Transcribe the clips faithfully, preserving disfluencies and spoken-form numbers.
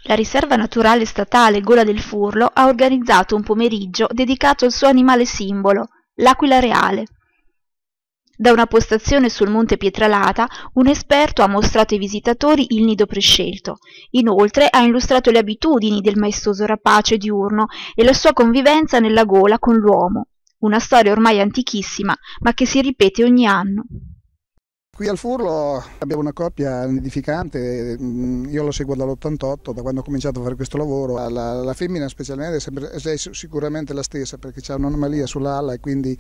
La riserva naturale statale Gola del Furlo ha organizzato un pomeriggio dedicato al suo animale simbolo, l'aquila reale. Da una postazione sul Monte Pietralata, un esperto ha mostrato ai visitatori il nido prescelto. Inoltre ha illustrato le abitudini del maestoso rapace diurno e la sua convivenza nella gola con l'uomo. Una storia ormai antichissima, ma che si ripete ogni anno. Qui al Furlo abbiamo una coppia nidificante, io lo seguo dall'ottantotto, da quando ho cominciato a fare questo lavoro. La, la femmina specialmente è, sempre, è sicuramente la stessa perché ha un'anomalia sull'ala e quindi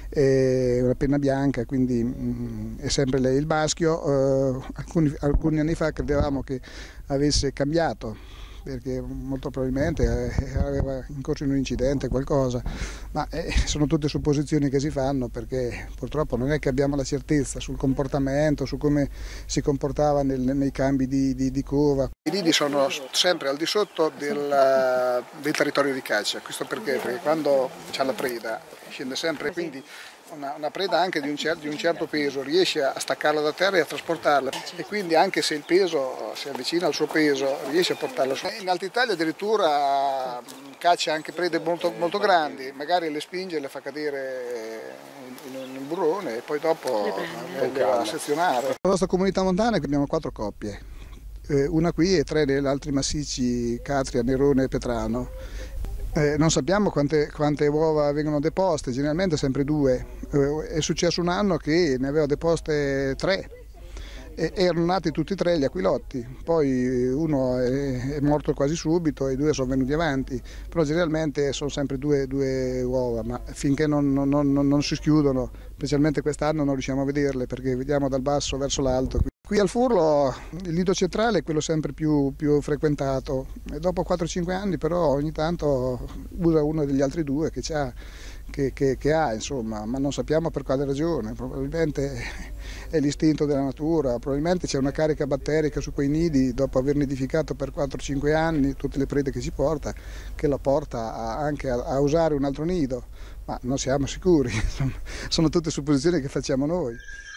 è una penna bianca, quindi mh, è sempre lei. Il maschio, eh, alcuni, alcuni anni fa credevamo che avesse cambiato, perché molto probabilmente aveva incorso in un incidente, qualcosa, ma eh, sono tutte supposizioni che si fanno perché purtroppo non è che abbiamo la certezza sul comportamento, su come si comportava nel, nei cambi di, di, di cova. I nidi sono sempre al di sotto del, del territorio di caccia, questo perché? Perché quando c'è la preda scende sempre, quindi Una, una preda anche di un, cer di un certo peso riesce a staccarla da terra e a trasportarla e quindi anche se il peso si avvicina al suo peso riesce a portarla su. In Alta Italia addirittura caccia anche prede molto, molto grandi, magari le spinge e le fa cadere in, in un burrone e poi dopo le va a sezionare. Nella nostra comunità montana abbiamo quattro coppie, una qui e tre degli altri massicci, Catria, Nerone e Petrano. Eh, non sappiamo quante, quante uova vengono deposte, generalmente sempre due. Eh, è successo un anno che ne aveva deposte tre e erano nati tutti e tre gli aquilotti, poi uno è, è morto quasi subito e i due sono venuti avanti, però generalmente sono sempre due, due uova, ma finché non, non, non, non si schiudono, specialmente quest'anno non riusciamo a vederle perché vediamo dal basso verso l'alto. Qui al Furlo il nido centrale è quello sempre più, più frequentato e dopo quattro cinque anni però ogni tanto usa uno degli altri due che, che, che, che ha, insomma, ma non sappiamo per quale ragione, probabilmente è l'istinto della natura, probabilmente c'è una carica batterica su quei nidi dopo aver nidificato per quattro cinque anni tutte le prede che si porta, che la porta a, anche a, a usare un altro nido, ma non siamo sicuri, sono tutte supposizioni che facciamo noi.